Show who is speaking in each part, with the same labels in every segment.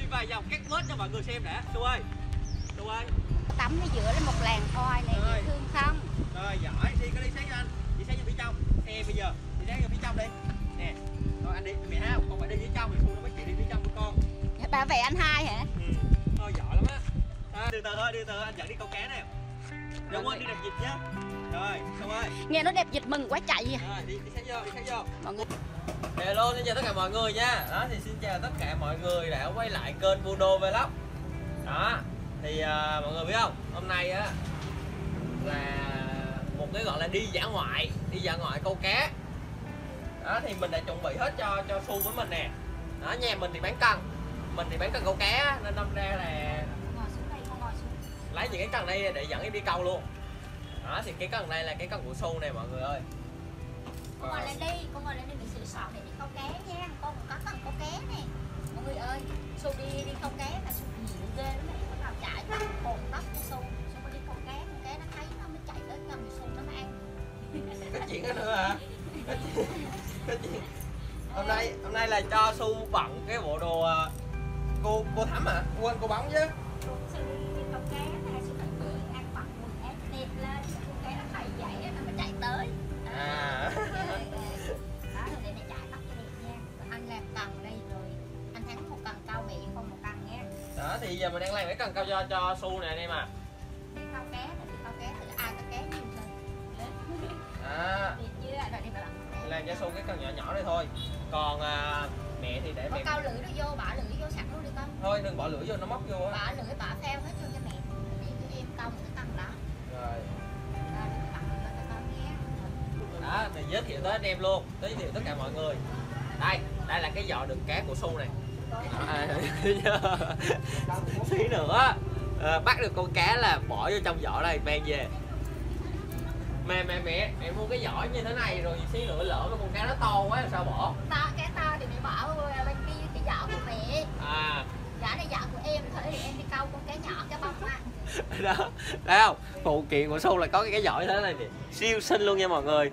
Speaker 1: vài vòng cắt vết cho mọi người xem đã. Su ơi, Su ơi.
Speaker 2: Tắm nó dựa lên một làn thôi này, dễ thương không?
Speaker 1: Rồi giỏi, đi có đi sáng cho anh. Đi sáng vô phía trong. Xe bây giờ, đi sáng vô phía trong đi. Nè. Rồi anh đi, mẹ ha, con phải đi phía trong thì Su nó mới chịu đi phía trong của con.
Speaker 2: Bà vẽ anh hai hả?
Speaker 1: Ừ. Thôi giỏi lắm á. Từ từ thôi, từ từ anh dẫn đi câu cá nè. Đừng quên đi đập vịt nhá. Rồi, Su ơi.
Speaker 2: Nghe nó đẹp vịt mừng quá chạy.
Speaker 1: Rồi, đi sáng vô, đi sáng vô.
Speaker 2: Mọi người.
Speaker 1: Hello, xin chào tất cả mọi người nha. Đó thì xin chào tất cả mọi người đã quay lại kênh Budo Vlog. Đó. Thì mọi người biết không? Hôm nay á là một cái gọi là đi dã ngoại câu cá. Đó thì mình đã chuẩn bị hết cho Su với mình nè. Đó, nhà mình thì bán cần. Mình thì bán cần câu cá nên đâm ra là
Speaker 2: Ngồi xuống đây, con ngồi xuống.
Speaker 1: lấy những cái cần đây để dẫn em đi câu luôn. Đó thì cái cần đây là cái cần của Su này mọi người ơi.
Speaker 2: Con ngồi lên đi, con ngồi lên đi, mình sửa soạn để đi câu cá nha. Con có cần câu cá nè. Mọi người ơi, Su đi câu cá là Su nhiều ghê lắm này. Bắt đầu chạy tóc hồn tóc của Su có đi câu cá nó thấy nó mới chạy tới gần Su nó mới ăn.
Speaker 1: Cái chuyện đó nữa hả? Cái chuyện hôm nay là cho Su bận cái bộ đồ cô Thắm hả? Quên cô bóng chứ.
Speaker 2: Su đi câu cá nè, Su phải tự ăn mặc quần áo đẹp lên, câu cá nó thấy vậy nó mới chạy tới. Đó rồi để này chạy tóc cho đẹp nha. Rồi anh làm cần đây rồi anh thắng một cần cao mẹ không một cần nha.
Speaker 1: Đó thì giờ mình đang làm cái cần cao cho Su nè anh em à.
Speaker 2: Đi câu cá thì câu cá thử ai câu cá nhiều hơn. Đi chưa rồi đi bạn.
Speaker 1: Làm cho Su cái cần nhỏ nhỏ đây thôi. Còn mẹ thì để mẹ
Speaker 2: câu lưỡi nó vô, bỏ lưỡi vô sẵn luôn đi con.
Speaker 1: thôi đừng bỏ lưỡi vô nó móc vô á.
Speaker 2: Bỏ lưỡi bỏ phao hết vô cho mẹ. Để tụi em câu một cái cần đó.
Speaker 1: Rồi.
Speaker 2: Đó,
Speaker 1: Đó thì giới thiệu tới anh em luôn, giới thiệu tất cả mọi người. Đây là cái giỏ đựng cá của Su này. Tí nữa bắt được con cá là bỏ vô trong giỏ đây mang về. Mẹ mua cái giỏ như thế này rồi xí nữa lỡ mà con cá nó to quá làm sao bỏ?
Speaker 2: Cá to thì mẹ bỏ bên kia cái giỏ của mẹ. Giỏ này giỏ của em thôi thì em đi câu con cá nhỏ cá bông á.
Speaker 1: Đó, thấy không? Phụ kiện của Su là có cái giỏ như thế này nè, siêu xinh luôn nha mọi người.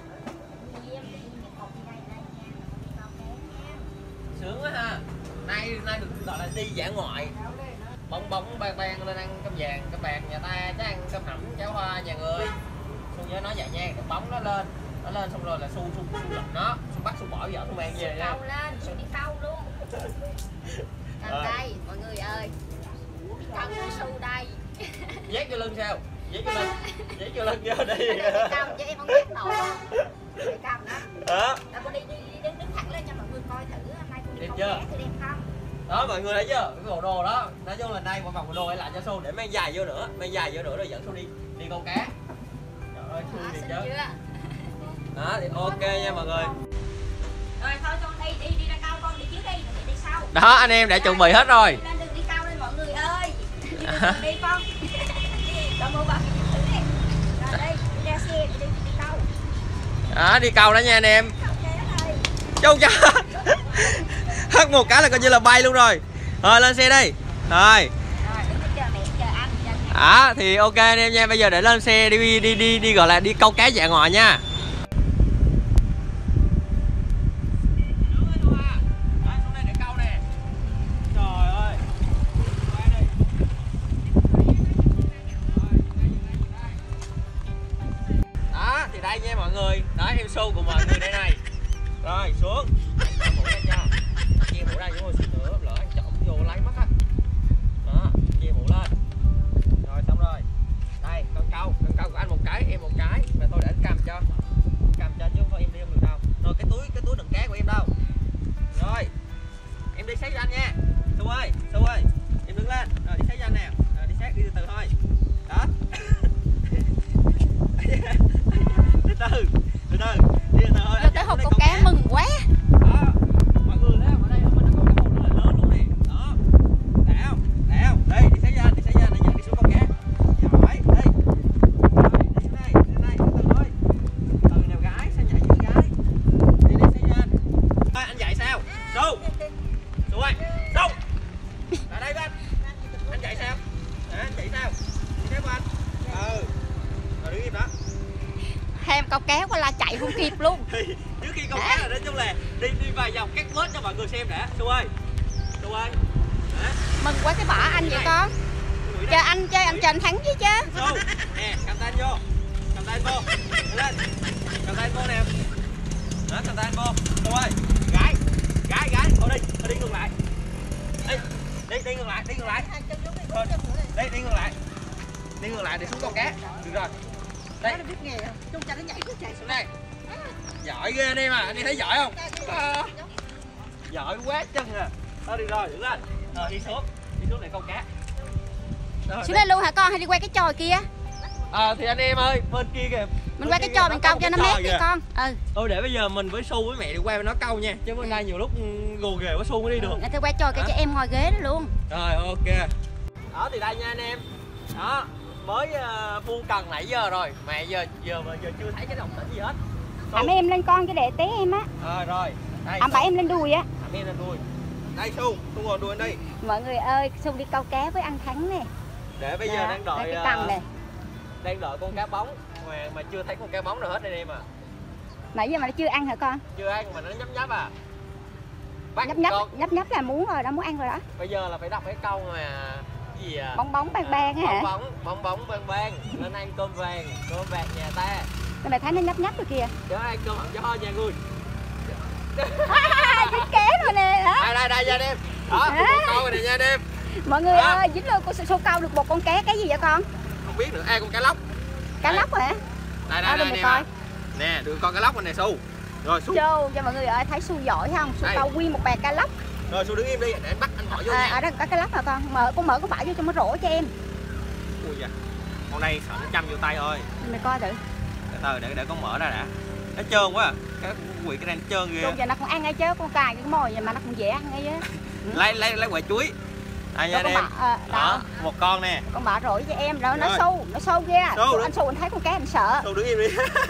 Speaker 1: Sướng quá ha. Nay được gọi là đi dã ngoại. Bóng bang lên ăn cơm vàng, cơm bạc, nhà ta chắc ăn cơm hẩm, cháo hoa nhà người. Su nhớ nói vậy nha, cái bóng nó lên xong rồi là Su lật nó, Su bắt Su bỏ vỏ Su mang về nha.
Speaker 2: Câu lên, Su đi câu luôn. Cầm đây, mọi người ơi. Cần của Su đây.
Speaker 1: Vét vô lưng sao? Vét vô lưng vô đi.
Speaker 2: Cầm cho em không vét nổi. Cầm đó.
Speaker 1: Đó.
Speaker 2: Con đi đứng thẳng lên cho mọi người coi thử hôm nay con đi câu
Speaker 1: chưa?
Speaker 2: cá thì đẹp không?
Speaker 1: Đó mọi người thấy chưa? Cái bộ đồ đó, nói chung là đây một vòng bộ đồ lại cho Su để mang dài vô nữa, rồi dẫn Su đi câu cá. Trời ơi, Su đi chứ. Đó thì ok nha mọi người.
Speaker 2: Rồi thôi con đi ra câu, con đi trước đi, rồi đi sau.
Speaker 1: Đó anh em đã chuẩn bị hết rồi.
Speaker 2: Lên đường đi câu lên mọi người ơi. Đi con. Con mua vào thử đi. Rồi đi ra xe đi câu.
Speaker 1: Đó đi câu đó nha anh em. Châu cha. Hất một cái là coi như là bay luôn rồi. Rồi lên xe đi. Rồi. Đó thì ok anh em nha, bây giờ để lên xe đi gọi là đi câu cá dã ngoại nha. Đó thì đây nha mọi người, đó em Su của mọi người đây này. Rồi xuống. Mũ ra cho. Chia mũ ra vô rồi xíu nữa lỡ anh trộm vô lấy mất á. Đó, chia mũ lên. Rồi xong rồi. Đây, con câu của anh một cái, em một cái. Mà thôi để anh cầm cho. Cầm cho chứ không thôi em đi không được đâu. Rồi cái túi đựng cá của em đâu? Rồi. Em đi sát cho anh nha. Su ơi, em đứng lên. Rồi đi sát cho anh nè. Rồi đi sát đi từ từ thôi. Đó. từ từ đi từ từ thôi.
Speaker 2: Vô tới hộp câu cá mừng quá.
Speaker 1: Đó, mọi người thấy không? Ở đây mình có cái hồ rất là lớn luôn nè. Đó. Đã không? Đây, đi sát ra để dẫn đi xuống câu cá. Giỏi, đi. Rồi, đi xuống đây, từ từ thôi. Từ nào gái, sao nhảy như gái. Đi sát ra. Anh dạy sao? Su ơi, Su. Lại đây với anh. Anh dạy sao? Anh chạy sao? Đi theo anh. Rồi đứng im đó.
Speaker 2: Em câu cá qua la chạy không kịp luôn.
Speaker 1: Trước khi câu cá là nói chung là đi vài vòng cắt vết cho mọi người xem đã. Su ơi. Hả?
Speaker 2: Mừng quá cái bỏ anh vậy con. Chơi anh chờ anh thắng chứ chứ.
Speaker 1: Xu. Nè, cầm tay anh vô. Cầm tay anh vô. Lên. Cầm tay anh vô nè. Đó, cầm tay anh vô. Xu ơi. Gái. Thôi đi ngược lại. Đi ngược lại, đi ngược lại. Thôi, đi ngược lại. Đi ngược lại để xuống câu cá. Được rồi. Đây.
Speaker 2: Nó biết nghề không? Chung cho nó nhảy cứ chạy
Speaker 1: Xuống đây. Giỏi ghê anh em à, anh em thấy giỏi không? Giỏi quá chân à. Thôi được rồi, đứng lên. Rồi đi xuống để câu cá. Rồi,
Speaker 2: xuống đây luôn hả con hay đi quay cái trò kia?
Speaker 1: thì anh em ơi, bên kia kìa.
Speaker 2: Mình quay cái trò mình câu cho nó mát đi con.
Speaker 1: Thôi để bây giờ mình với Su với mẹ đi quay nó câu nha, chứ bữa nay nhiều lúc gồ ghề quá Su mới đi được.
Speaker 2: Thì quay trò cái cho em ngồi ghế đó luôn.
Speaker 1: Rồi ok. Đó thì đây nha anh em. Đó, mới buông cần nãy giờ rồi, mẹ giờ chưa thấy cái đồng tĩnh gì hết.
Speaker 2: Ẵm em lên con cho để té em á.
Speaker 1: Rồi. Đây.
Speaker 2: Ẵm em lên đùi á.
Speaker 1: Ẵm em lên đùi. Đây Su ngồi đùi đây.
Speaker 2: Mọi người ơi, Su đi câu cá với ăn Thắng nè.
Speaker 1: Để bây giờ đang đợi
Speaker 2: cái cần này.
Speaker 1: Đang đợi con cá bóng mà chưa thấy con cá bóng nào hết anh em à.
Speaker 2: Nãy giờ mà nó chưa ăn hả con?
Speaker 1: Chưa ăn mà nó nhấp à. Bắt
Speaker 2: Nhấp là muốn rồi đó, muốn ăn rồi đó.
Speaker 1: Bây giờ là phải đọc cái câu mà gì à?
Speaker 2: Bong bóng bang hả?
Speaker 1: Bong bóng bang lên ăn cơm vàng nhà ta.
Speaker 2: Cái này thấy nó nhấp rồi kìa.
Speaker 1: Chứ ăn cơm ăn gió nha người.
Speaker 2: Dính ké rồi nè.
Speaker 1: Đây nha anh em. Đó, câu rồi nè nha anh em.
Speaker 2: Mọi người ơi, dính luôn con Su câu được một con cá, cái gì vậy con?
Speaker 1: Không biết nữa, con cá lóc.
Speaker 2: Cá lóc hả?
Speaker 1: Đây nè. Nè, được con cá lóc này Su. Rồi Su.
Speaker 2: Cho mọi người ơi thấy Su giỏi không? Su câu nguyên một bè cá lóc.
Speaker 1: Rồi Su đứng im đi để anh bắt anh bỏ vô nha.
Speaker 2: Ở đây có cá lóc hả con? Mở con bả vô cho nó rổ cho em.
Speaker 1: Ui da. Con này sợ nó châm vô tay thôi.
Speaker 2: Mày coi thử.
Speaker 1: Để con mở ra đã. Nó trơn quá. Cái quỷ cái này nó trơn ghê.
Speaker 2: Rồi giờ nó cũng ăn ngay chứ, con cài cái mồi mà nó cũng dễ ăn ngay chứ.
Speaker 1: Lấy quả chuối. Đây nha em. Đó, một con nè.
Speaker 2: Con bả rỗi cho em rồi, nó sâu ghê. Anh Su anh thấy con cá anh sợ.
Speaker 1: Su đứng im đi.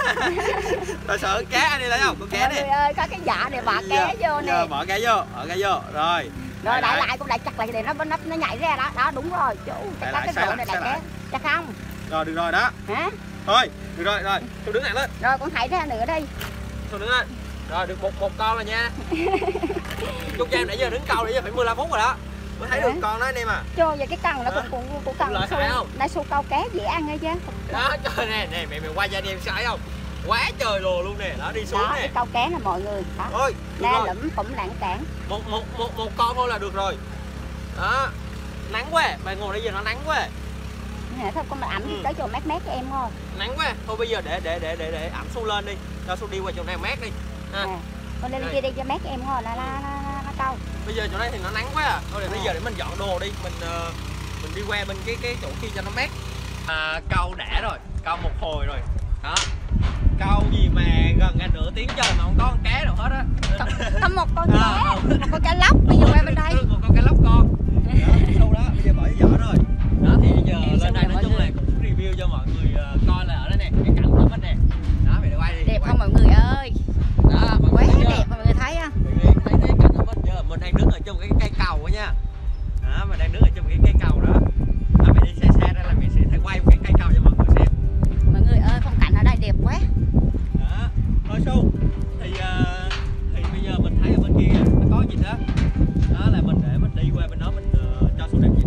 Speaker 1: Tôi sợ cá anh đi thấy không? Con cá này.
Speaker 2: Mọi người ơi, có cái dạ để bỏ cá vô nè.
Speaker 1: Bỏ cá vô, Rồi.
Speaker 2: Rồi đẩy lại, con đẩy chặt lại để nó nhảy ra đó. Đó đúng rồi. Chú, cái rổ này đẩy cá. Chặt không?
Speaker 1: Rồi được rồi đó.
Speaker 2: Hả?
Speaker 1: Thôi, được rồi. Su đứng lại lên.
Speaker 2: Rồi con thảy ra nữa đi.
Speaker 1: Su đứng lên. Rồi được một con rồi nha. Chúc cho em nãy giờ đứng câu nãy giờ phải 15 phút rồi đó. Mới thấy được con đó anh em à.
Speaker 2: Cho về cái cần nó cũng cần
Speaker 1: lợi hại không?
Speaker 2: Nó Su câu cá dễ ăn hay chứ.
Speaker 1: Đó trời nè mẹ quay ra đi em sai không? Quá trời lồ luôn nè, đó đi xuống
Speaker 2: đó,
Speaker 1: nè.
Speaker 2: Cái câu cá nè mọi người. Đó.
Speaker 1: Thôi,
Speaker 2: Na lẫm cũng lạng cản.
Speaker 1: Một con thôi là được rồi. Đó. Nắng quá, bà ngồi đây giờ nó nắng quá.
Speaker 2: Nè thôi con mình ẩm tới chỗ mát cho em thôi.
Speaker 1: Nắng quá. Thôi bây giờ để ẩm Su lên đi. Cho Su đi qua chỗ này mát đi. Ha.
Speaker 2: Con lên kia đi cho mát cho em thôi, nó câu.
Speaker 1: Bây giờ chỗ này thì nó nắng quá à. Thôi để bây giờ để mình dọn đồ đi, mình đi qua bên cái chỗ kia cho nó mát. Câu đã rồi, câu một hồi rồi. Đó. Câu gì mà gần cả nửa tiếng trời mà không có con cá đâu hết á.
Speaker 2: Có một con cá, một con cá lóc bây giờ qua bên đây.
Speaker 1: Một con cá lóc con. Đó, sâu đó, bây giờ bỏ vỏ rồi. Đó thì bây giờ lên đây nói chung là cũng review cho mọi người coi là ở đây nè, cái cảnh tấm nè. Đó mày quay đi.
Speaker 2: Đẹp không mọi người ơi.
Speaker 1: Đó,
Speaker 2: quá đẹp mọi người thấy không?
Speaker 1: Thấy cái cảnh tấm chưa? Mình đang đứng ở trong cái cây cầu á nha. Đó, mình đang đứng ở trong cái cây cầu đó. Đó, mày đi xe ra là mày sẽ quay một cái cây cầu cho mọi người xem.
Speaker 2: Mọi người ơi, phong cảnh ở đây đẹp quá.
Speaker 1: Đó, thôi Su thì bây giờ mình thấy ở bên kia nó có gì đó. Đó là mình để mình đi qua bên đó mình cho Su đẹp dịch.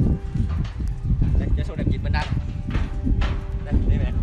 Speaker 1: Đây, cho Su đẹp dịch bên đây. Đây, đi mẹ.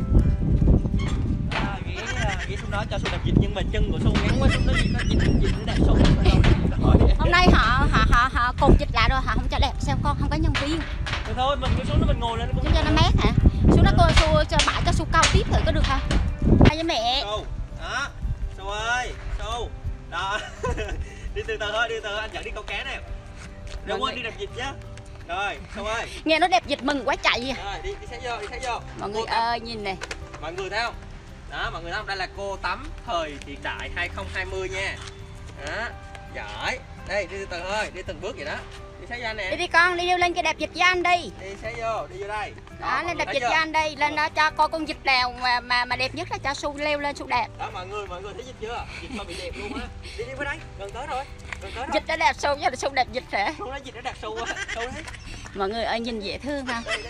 Speaker 1: Đó, ghé xuống đó cho Su đẹp dịch nhưng mà chân của Su ngắn quá, Su nó dịch nó đẹp Su.
Speaker 2: Hôm nay họ cột dịch lại rồi, họ không cho đẹp sao con, không có nhân viên.
Speaker 1: Thì thôi mình cứ xuống đó mình ngồi lên
Speaker 2: cũng cho nó mát hả? Xuống đó cô Su cho bãi cho Su câu tiếp thử có được không? Đây với mẹ.
Speaker 1: Su, đó, Su ơi, Su, đó, đi từ từ thôi, đi từ từ anh dẫn đi câu cá nè. Đừng quên đi đập dịch nhá. Rồi, Su ơi.
Speaker 2: Nghe nó đẹp dịch mừng quá chạy.
Speaker 1: Rồi, đi sáng vô.
Speaker 2: Mọi người ơi nhìn này.
Speaker 1: Mọi người thấy không? Đó, mọi người thấy không? Đây là cô tắm thời hiện đại 2020 nha. Đó, giỏi. Đây, đi từ từ thôi, đi từng bước vậy đó. Đi sáng ra nè.
Speaker 2: Đi con, đi lên cái đẹp dịch với anh đi.
Speaker 1: Đi sáng vô, đi vô đây.
Speaker 2: Đó, lên đẹp dịch với anh đi, lên đó cho coi con dịch nào mà đẹp nhất là cho Su leo lên Su đẹp.
Speaker 1: Đó mọi người thấy dịch chưa? Dịch mà bị đẹp luôn á. Đi với đây, gần tới rồi.
Speaker 2: Dịch nó đẹp Su chứ là Su đẹp dịch hả?
Speaker 1: Su nói dịch nó đẹp Su á. Su đấy.
Speaker 2: Mọi người ơi nhìn dễ thương không?
Speaker 1: Đây.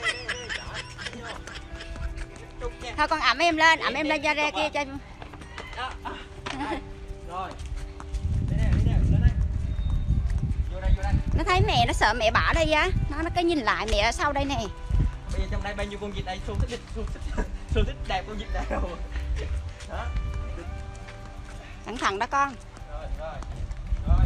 Speaker 2: Thôi con ẩm em lên ra kia cho.
Speaker 1: Rồi. Đi nè, lên đây. Vô đây.
Speaker 2: Nó thấy mẹ, nó sợ mẹ bỏ đây á. Nó cứ nhìn lại mẹ ở sau đây nè.
Speaker 1: Bây giờ trong đây bao nhiêu con vịt đây? Xuân thích đẹp con vịt nào? Đó.
Speaker 2: Cẩn thận đó con.
Speaker 1: Rồi, rồi. Rồi.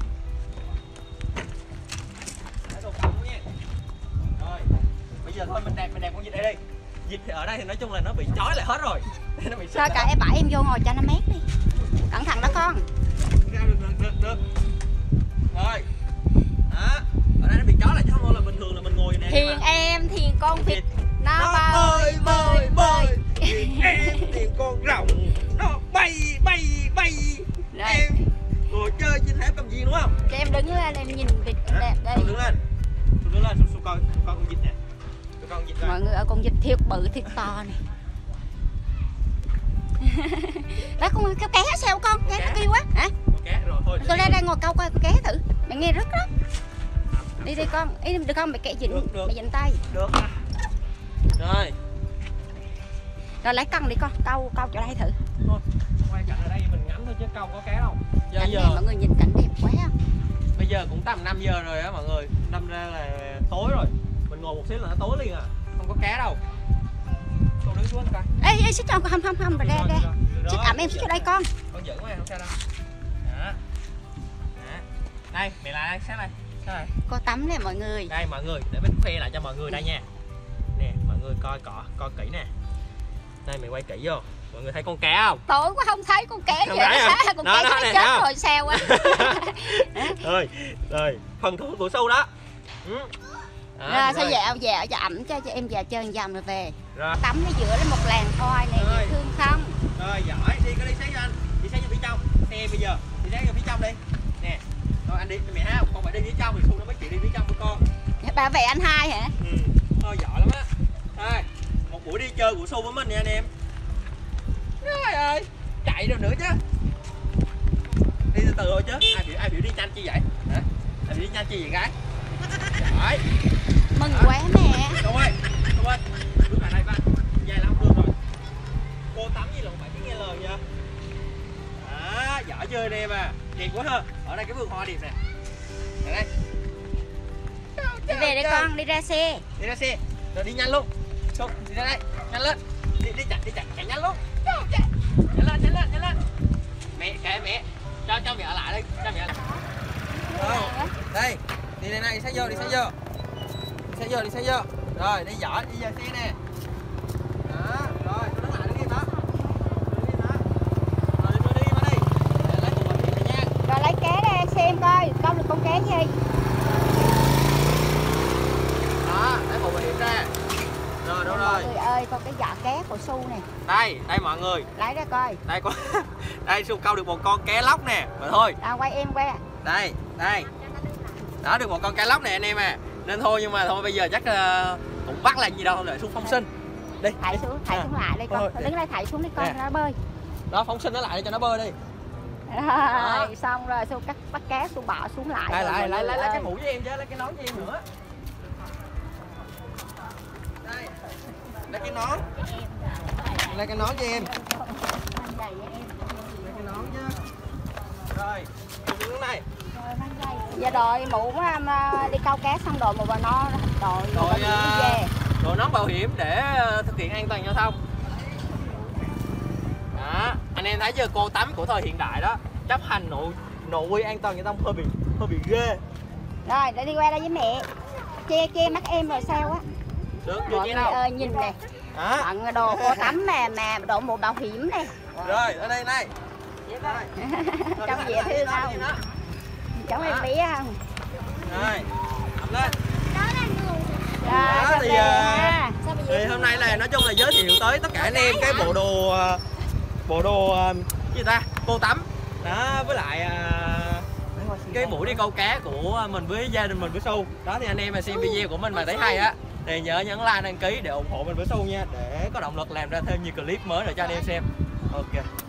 Speaker 1: Để Xuân cầm nha. Rồi. Bây giờ thôi mình đẹp con vịt đây đi. Vịt thì ở đây thì nói chung là nó bị trói lại hết rồi. Nó bị
Speaker 2: Thôi cả em bỏ em vô ngồi cho nó mát đi. Cẩn thận đó con.
Speaker 1: Được. Rồi. Đó. Ở đây nó bị trói lại chứ không là bình thường là mình ngồi nè.
Speaker 2: Thiền em, thiền con vịt. Nó bơi.
Speaker 1: Thiền em, thiền con rồng. Nó bay.
Speaker 2: Rồi.
Speaker 1: Em ngồi chơi trên tháp cầm viên đúng không?
Speaker 2: Cho em đứng lên em nhìn vịt đẹp đây.
Speaker 1: Đứng lên. Xuống coi con vịt nè. Con vịt coi.
Speaker 2: Mọi người ơi, con vịt thiệt bự thiệt to này. Đó con kéo ké sao con? Ké nó kêu quá hả?
Speaker 1: Con cá rồi thôi.
Speaker 2: Tôi lên đây ngồi câu coi con ké thử. Mẹ nghe rất đó. Đi đi con, ý được không? Mẹ kệ dịnh, mẹ dịnh tay.
Speaker 1: Được. Rồi.
Speaker 2: Rồi lấy cân đi con, câu chỗ đây thử.
Speaker 1: Thôi, quay cảnh ở đây mình ngắm thôi chứ câu có cá đâu.
Speaker 2: Cảnh đẹp, mọi người nhìn cảnh đẹp quá.
Speaker 1: Bây giờ cũng tầm 5 giờ rồi á mọi người. Đâm ra là tối rồi. Mình ngồi một xíu là nó tối liền à. Không có cá đâu. Con đứng xuống coi.
Speaker 2: Ê, xích cho con, không, ra. Xích ẩm em xích cho đây con.
Speaker 1: Con giữ mày không sao đâu. Đó. Đây, mẹ lại đây, sát đây.
Speaker 2: Cô tắm nè mọi người.
Speaker 1: Đây mọi người, để mình khoe lại cho mọi người đây nha. Nè, mọi người coi kỹ nè. Đây mày quay kỹ vô. Mọi người thấy con cá không?
Speaker 2: Tối quá không thấy con cá
Speaker 1: Không
Speaker 2: vậy
Speaker 1: thấy
Speaker 2: đó.
Speaker 1: à?
Speaker 2: Con
Speaker 1: Đó,
Speaker 2: cá
Speaker 1: đó,
Speaker 2: nó
Speaker 1: nè,
Speaker 2: chết
Speaker 1: không?
Speaker 2: rồi sao á.
Speaker 1: Rồi, phần của Su đó. Đó,
Speaker 2: Rồi sao dạo cho ẩm cho em về chơi vòng rồi về.
Speaker 1: Rồi.
Speaker 2: Tắm ở giữa lên một làng khoai này,
Speaker 1: Rồi.
Speaker 2: dễ thương không?
Speaker 1: Rồi, giỏi, đi sáng cho anh. Đi sáng vô phía trong. Xe bây giờ, đi sáng vô phía trong đi. Nè. Rồi anh đi, mẹ ha, con phải đi phía trong thì Su nó mới chịu đi phía trong của con.
Speaker 2: Bà về anh hai hả?
Speaker 1: Thôi giỏi lắm á. Đây, một buổi đi chơi của Su với mình nha anh em. Trời ơi, chạy được nữa chứ. Đi từ từ thôi chứ. Ai biểu đi nhanh chi vậy? Hả? Ai biểu đi nhanh chi vậy gái? Giỏi.
Speaker 2: Mừng quá mẹ.
Speaker 1: Đâu ơi, bước lại đây ba. Dài lắm được rồi. Cô tắm gì là phải biết nghe lời nha. Đó, giỏi chơi anh em à. Đẹp quá ha. Ở đây cái vườn hoa đẹp nè. Ở đây.
Speaker 2: Đi về đây con, đi ra xe.
Speaker 1: Đi ra xe. Rồi đi nhanh luôn. Xuống, đi ra đây. Nhanh lên. Đi chạy nhanh luôn. Nhanh lên. Mẹ kệ mẹ. Cho mẹ ở lại đây, cho mẹ ở lại. Đây. Đi đây này, đi sát vô. Đi sát vô. Rồi, đi giỏi, đi về xe nè. Đó, rồi, tôi đứng lại đi đó. Rồi đi mà đi. Để lấy cục bảo hiểm này nha.
Speaker 2: Rồi lấy cá ra xem coi, câu được con cá gì.
Speaker 1: Đó, lấy cục bảo hiểm ra. Rồi, đâu rồi?
Speaker 2: Mọi người ơi, con cái giỏ cá của Su nè.
Speaker 1: Đây mọi người.
Speaker 2: Lấy ra coi.
Speaker 1: Đây có đây Su câu được một con cá lóc nè. Mà thôi.
Speaker 2: Đâu quay em qua.
Speaker 1: Đây. Đó được một con cá lóc nè anh em à. Nên thôi nhưng mà thôi bây giờ chắc cũng bắt là gì đâu để Su phóng sinh. Đi.
Speaker 2: Thảy xuống lại đây con. Đứng đây thảy xuống đi con, nó bơi.
Speaker 1: Đó phóng sinh nó lại để cho nó bơi đi.
Speaker 2: Rồi, xong rồi Su bắt cá Su bỏ xuống lại.
Speaker 1: Đây lấy cái mũ với em chứ, lấy cái nón với em nữa. Đây. Lấy cái nón. Lấy cái nón cho em. Lấy cái nón chứ. Rồi, đứng này.
Speaker 2: Giờ đội mũ đi câu cá xong đội mũ vào nó đội về.
Speaker 1: Đội nón bảo hiểm để thực hiện an toàn giao thông. Đó, anh em thấy chưa, cô tắm của thời hiện đại đó, chấp hành nội quy an toàn giao thông hơi bị ghê.
Speaker 2: Rồi, để đi qua đây với mẹ. Che mắt em rồi sao á.
Speaker 1: Được,
Speaker 2: mọi người ơi nhìn nè. Tặng đồ cô tắm mà đội mũ bảo hiểm này.
Speaker 1: Rồi, ở đây này.
Speaker 2: Trông dễ thương không? Trông em bé không?
Speaker 1: Rồi, cầm lên.
Speaker 2: Đó,
Speaker 1: thì hôm nay là nói chung là giới thiệu tới tất cả anh em cái bộ đồ gì ta, cô tắm đó, với lại cái buổi đi câu cá của mình với gia đình mình với Su đó. Thì anh em mà xem video của mình mà thấy hay á thì nhớ nhấn like đăng ký để ủng hộ mình với Su nha, để có động lực làm ra thêm nhiều clip mới để cho anh em xem. Ok.